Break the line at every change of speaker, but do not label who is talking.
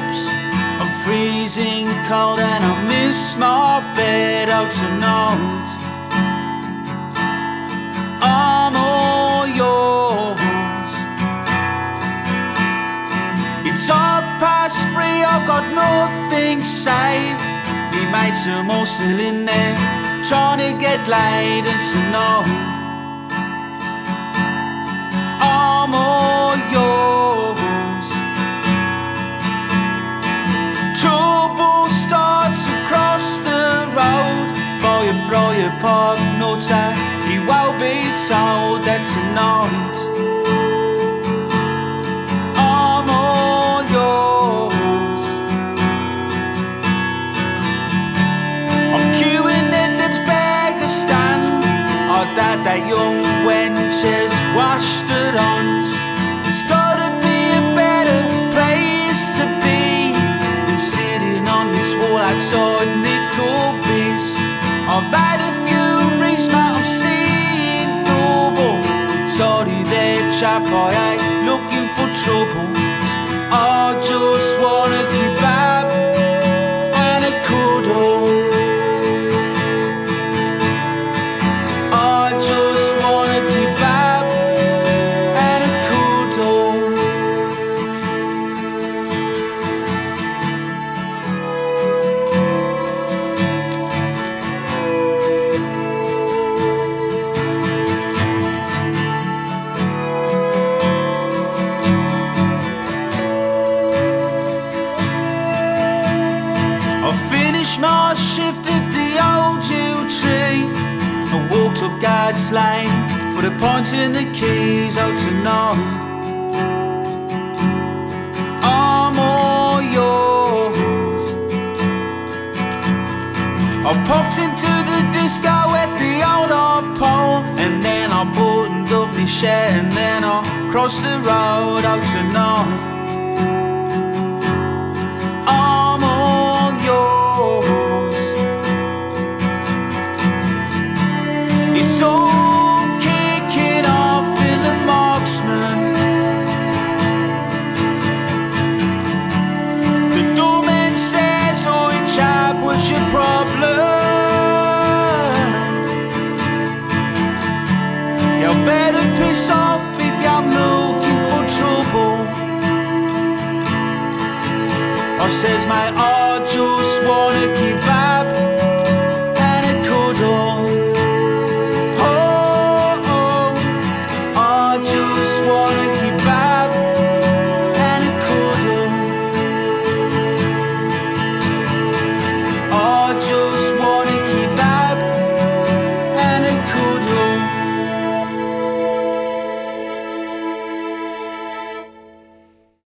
steps. I'm freezing cold and I miss my bed out tonight. I'm all yours. It's 3:30, I've got nothing saved. Me mates are all still in there, trying to get laid, and tonight I'm all yours. Trouble starts across the road. Throw your park nutter, he won't be told that tonight I'm all yours. I'm queuing at the beggar stand. Oh, that young wench has washed her hands. There's gotta be a better place to be than sitting on this wall outside Nickelby's. I've had a few drinks, mate, I'm seeing double. Sorry there, chap, I ain't looking for trouble. I just want a kebab and a cuddle. I just want a kebab and a cuddle. Finished my shift at the old yew tree. I walked up God's Lane for the points and the keys out tonight. I'm all yours. I popped into the disco at the old hard pole, and then I buttoned up my shirt, and then I crossed the road out tonight. I'm all yours. It's all kicking off in the Marksman. The doorman says, "Oi chap, what's your problem? You better piss off if you're looking for trouble." I says, "Mate, I just wanna keep back